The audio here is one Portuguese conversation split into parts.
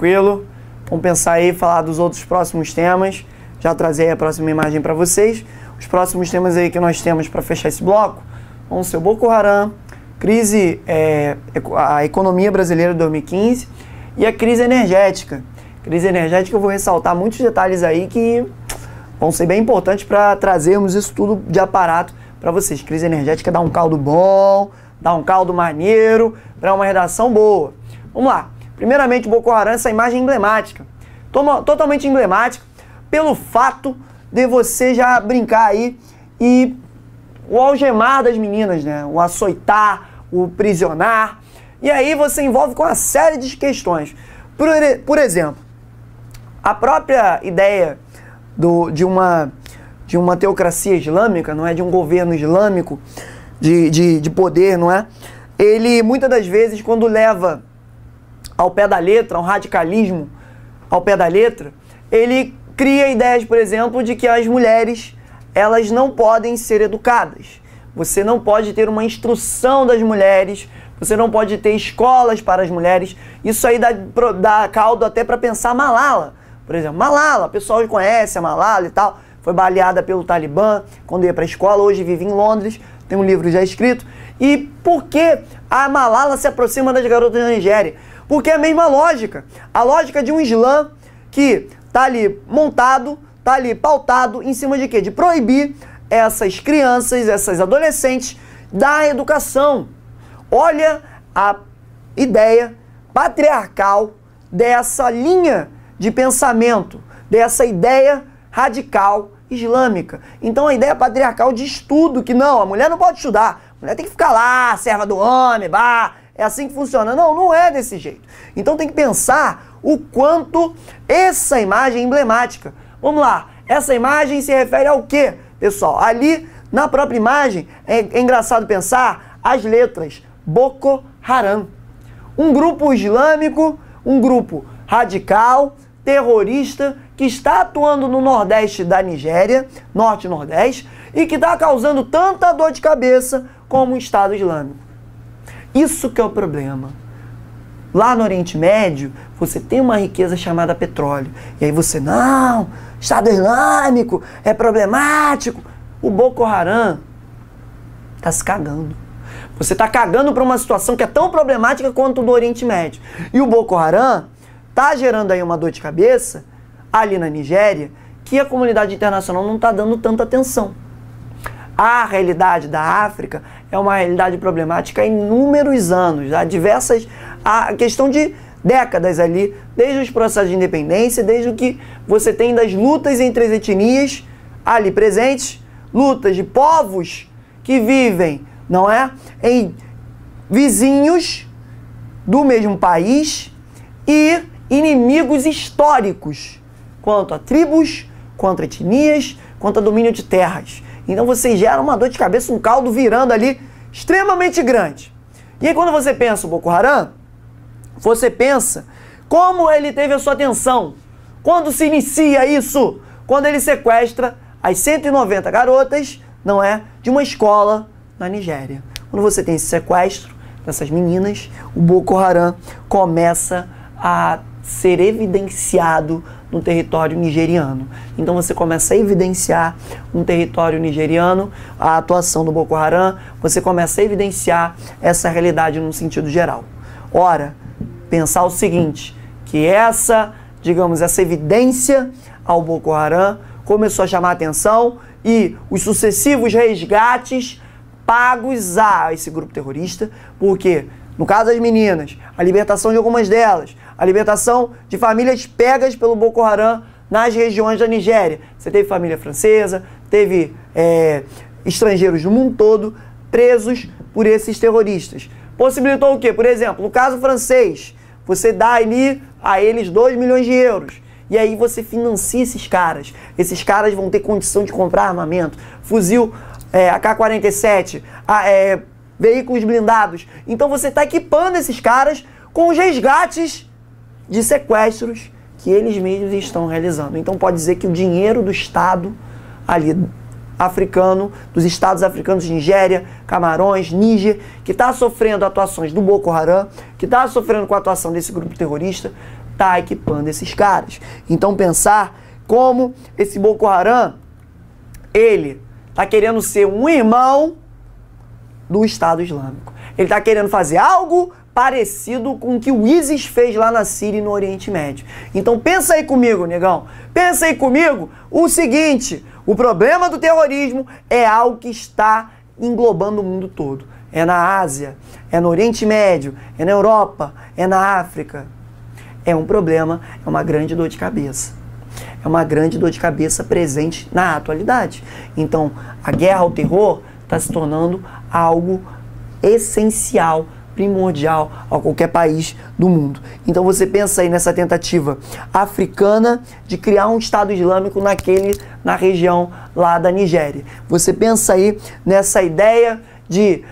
tranquilo. Vamos pensar aí, falar dos outros próximos temas. Já trazei a próxima imagem para vocês. Os próximos temas aí que nós temos para fechar esse bloco vão ser o Boko Haram, crise, a economia brasileira de 2015 e a crise energética. Crise energética, eu vou ressaltar muitos detalhes aí que vão ser bem importantes para trazermos isso tudo de aparato para vocês. Crise energética dá um caldo bom, dá um caldo maneiro, para uma redação boa. Vamos lá. Primeiramente, o Boko Haram, essa imagem emblemática. Totalmente emblemática pelo fato de você já brincar aí e o algemar das meninas, né? O açoitar, o prisionar. E aí você envolve com uma série de questões. Por exemplo, a própria ideia de uma teocracia islâmica, não é? De um governo islâmico, de poder, não é? Ele, muitas das vezes, quando leva ao pé da letra, um radicalismo ao pé da letra, ele cria ideias, por exemplo, de que as mulheres, elas não podem ser educadas. Você não pode ter uma instrução das mulheres, você não pode ter escolas para as mulheres. Isso aí dá caldo até para pensar Malala. Por exemplo, Malala, o pessoal conhece a Malala e tal, foi baleada pelo Talibã quando ia para a escola, hoje vive em Londres, tem um livro já escrito. E por que a Malala se aproxima das garotas da Nigéria? Porque é a mesma lógica, a lógica de um Islã que está ali montado, está ali pautado em cima de quê? De proibir essas crianças, essas adolescentes da educação. Olha a ideia patriarcal dessa linha de pensamento, dessa ideia radical islâmica. Então a ideia patriarcal de estudo, que não, a mulher não pode estudar, a mulher tem que ficar lá, serva do homem, bah, é assim que funciona. Não, não é desse jeito. Então tem que pensar o quanto essa imagem é emblemática. Vamos lá, essa imagem se refere ao quê, pessoal? Ali, na própria imagem, é engraçado pensar as letras Boko Haram. Um grupo islâmico, um grupo radical, terrorista, que está atuando no nordeste da Nigéria, norte e nordeste, e que está causando tanta dor de cabeça como o Estado Islâmico. Isso que é o problema. Lá no Oriente Médio, você tem uma riqueza chamada petróleo. E aí você, não, Estado Islâmico é problemático. O Boko Haram está se cagando. Você está cagando para uma situação que é tão problemática quanto o do Oriente Médio. E o Boko Haram está gerando aí uma dor de cabeça ali na Nigéria que a comunidade internacional não está dando tanta atenção. A realidade da África é uma realidade problemática há inúmeros anos, a questão de décadas ali, desde os processos de independência, desde o que você tem das lutas entre as etnias ali presentes, lutas de povos que vivem, não é, em vizinhos do mesmo país e inimigos históricos, quanto a tribos, quanto a etnias, quanto a domínio de terras. Então você gera uma dor de cabeça, um caldo virando ali extremamente grande. E aí quando você pensa o Boko Haram, você pensa como ele teve a sua atenção. Quando se inicia isso? Quando ele sequestra as 190 garotas, não é, de uma escola na Nigéria. Quando você tem esse sequestro dessas meninas, o Boko Haram começa a ser evidenciado no território nigeriano. Então você começa a evidenciar no território nigeriano a atuação do Boko Haram, você começa a evidenciar essa realidade num sentido geral. Ora, pensar o seguinte, que essa evidência ao Boko Haram começou a chamar a atenção e os sucessivos resgates pagos a esse grupo terrorista, porque, no caso das meninas, a libertação de algumas delas, a libertação de famílias pegas pelo Boko Haram nas regiões da Nigéria. Você teve família francesa, teve estrangeiros do mundo todo presos por esses terroristas. Possibilitou o quê? Por exemplo, no caso francês, você dá ali a eles 2 milhões de euros. E aí você financia esses caras. Esses caras vão ter condição de comprar armamento, fuzil AK-47, veículos blindados. Então você está equipando esses caras com os resgates de sequestros que eles mesmos estão realizando. Então pode dizer que o dinheiro do Estado ali africano, dos estados africanos de Nigéria, Camarões, Níger, que está sofrendo atuações do Boko Haram, que está sofrendo com a atuação desse grupo terrorista, está equipando esses caras. Então pensar como esse Boko Haram, ele está querendo ser um irmão do Estado Islâmico. Ele está querendo fazer algo parecido com o que o ISIS fez lá na Síria e no Oriente Médio. Então pensa aí comigo, negão. Pensa aí comigo o seguinte: o problema do terrorismo é algo que está englobando o mundo todo. É na Ásia, é no Oriente Médio, é na Europa, é na África. É um problema, é uma grande dor de cabeça. É uma grande dor de cabeça presente na atualidade. Então, a guerra ao terror está se tornando algo essencial, primordial a qualquer país do mundo. Então você pensa aí nessa tentativa africana de criar um Estado Islâmico na região lá da Nigéria. Você pensa aí nessa ideia de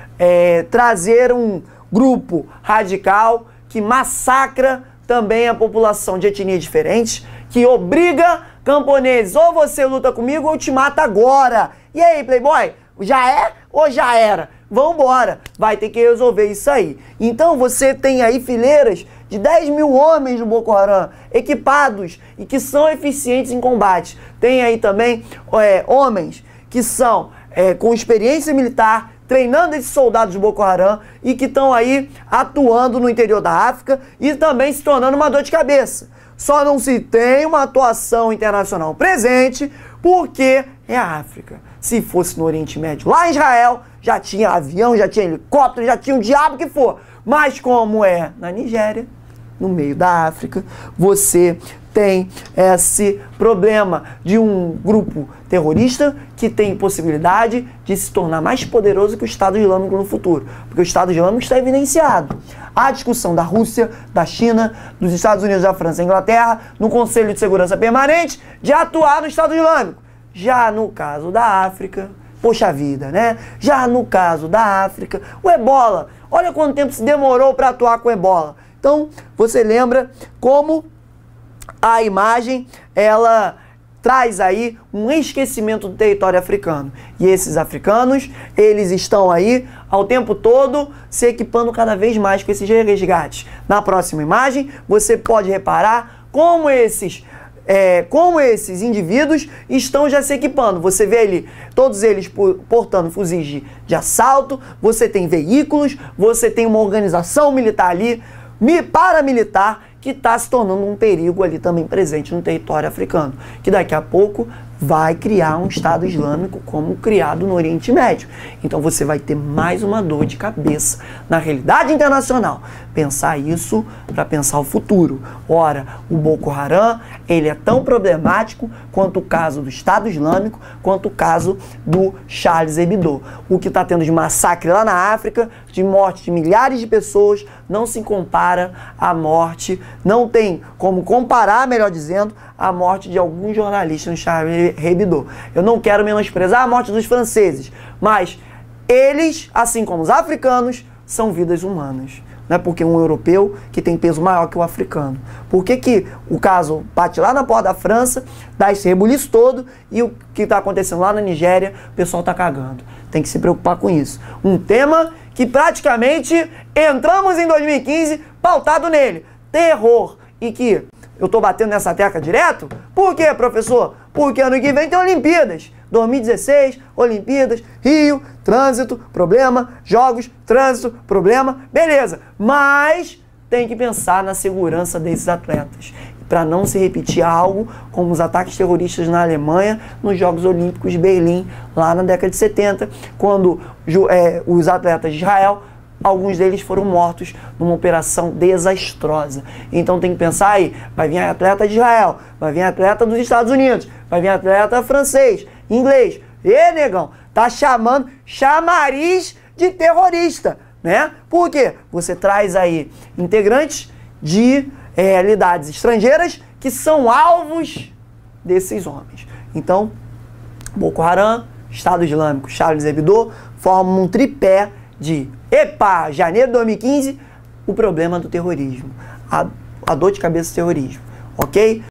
trazer um grupo radical que massacra também a população de etnias diferentes, que obriga camponeses, ou você luta comigo ou eu te mato agora. E aí, playboy? Já é ou já era? Vambora, vai ter que resolver isso aí. Então você tem aí fileiras de 10 mil homens no Boko Haram, equipados e que são eficientes em combate. Tem aí também homens que são com experiência militar, treinando esses soldados do Boko Haram e que estão aí atuando no interior da África e também se tornando uma dor de cabeça. Só não se tem uma atuação internacional presente porque é a África. Se fosse no Oriente Médio, lá em Israel, já tinha avião, já tinha helicóptero, já tinha o diabo que for. Mas como é na Nigéria, no meio da África, você tem esse problema de um grupo terrorista que tem possibilidade de se tornar mais poderoso que o Estado Islâmico no futuro. Porque o Estado Islâmico está evidenciado. A discussão da Rússia, da China, dos Estados Unidos, da França e da Inglaterra, no Conselho de Segurança Permanente, de atuar no Estado Islâmico. Já no caso da África, poxa vida, né? Já no caso da África, o Ebola. Olha quanto tempo se demorou para atuar com o Ebola. Então, você lembra como a imagem, ela traz aí um esquecimento do território africano. E esses africanos, eles estão aí ao tempo todo se equipando cada vez mais com esses resgates. Na próxima imagem, você pode reparar como esses indivíduos estão já se equipando. Você vê ali, todos eles portando fuzis de assalto, você tem veículos, você tem uma organização militar ali, paramilitar, que está se tornando um perigo ali também presente no território africano, que daqui a pouco vai criar um Estado Islâmico como criado no Oriente Médio. Então você vai ter mais uma dor de cabeça na realidade internacional. Pensar isso para pensar o futuro. Ora, o Boko Haram, ele é tão problemático quanto o caso do Estado Islâmico, quanto o caso do Charles Hebdo. O que está tendo de massacre lá na África, de morte de milhares de pessoas, não se compara à morte, não tem como comparar, melhor dizendo, a morte de alguns jornalistas no Charles Hebdo. Eu não quero menosprezar a morte dos franceses, mas eles, assim como os africanos, são vidas humanas. Não é porque um europeu que tem peso maior que o africano. Por que o caso bate lá na porta da França, dá esse rebuliço todo, e o que está acontecendo lá na Nigéria, o pessoal está cagando. Tem que se preocupar com isso. Um tema que praticamente entramos em 2015 pautado nele. Terror. E que eu estou batendo nessa tecla direto? Por quê, professor? Porque ano que vem tem Olimpíadas. 2016, Olimpíadas, Rio, trânsito, problema, jogos, trânsito, problema, beleza. Mas tem que pensar na segurança desses atletas, para não se repetir algo como os ataques terroristas na Alemanha nos Jogos Olímpicos de Berlim, lá na década de 70, quando os atletas de Israel, alguns deles foram mortos numa operação desastrosa. Então tem que pensar aí, vai vir atleta de Israel, vai vir atleta dos Estados Unidos, vai vir atleta francês, inglês. E, negão, tá chamando chamariz de terrorista, né? Por quê? Você traz aí integrantes de realidades estrangeiras que são alvos desses homens. Então, Boko Haram, Estado Islâmico, Charles Hebdo formam um tripé de janeiro de 2015, o problema do terrorismo, a dor de cabeça do terrorismo, ok?